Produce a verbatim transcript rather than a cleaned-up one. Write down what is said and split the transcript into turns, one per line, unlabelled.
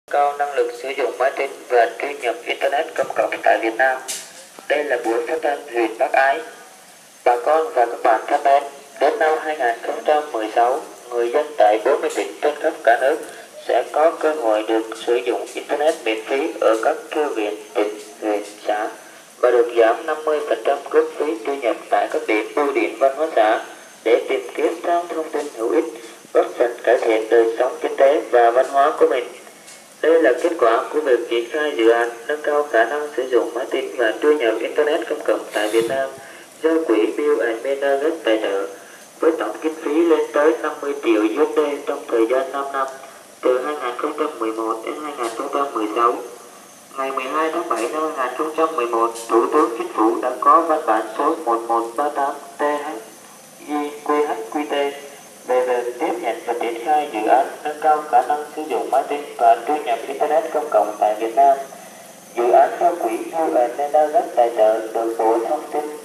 Cao năng lực sử dụng máy tính và truy nhập Internet công cộng tại Việt Nam. Đây là buổi phát thanh truyền bác ái. Bà con và các bạn thân mến, đến năm hai nghìn không trăm mười sáu, người dân tại bốn mươi tỉnh trên khắp cả nước sẽ có cơ hội được sử dụng Internet miễn phí ở các thư viện, tỉnh, huyện, xã và được giảm năm mươi phần trăm cước phí truy nhập tại các điểm bưu điện văn hóa xã để tìm kiếm trang thông tin hữu ích, góp phần cải thiện đời sống kinh tế và văn hóa của mình. Đây là kết quả của việc triển khai dự án nâng cao khả năng sử dụng máy tính và truy nhập Internet công cộng tại Việt Nam do quỹ Bill and Melinda Gates tài trợ, với tổng kinh phí lên tới năm mươi triệu u ét đê trong thời gian năm năm, từ hai nghìn không trăm mười một đến hai nghìn không trăm mười sáu. Ngày mười hai tháng bảy năm hai nghìn không trăm mười một, Thủ tướng Chính phủ đã có văn bản số một một ba tám T H J Q H Q T về việc tiếp nhận và triển khai dự án nâng cao khả năng sử dụng máy tính và truy nhập Internet công cộng tại Việt Nam. Dự án do quỹ u en Melinda Gates tài trợ được Bộ Thông tin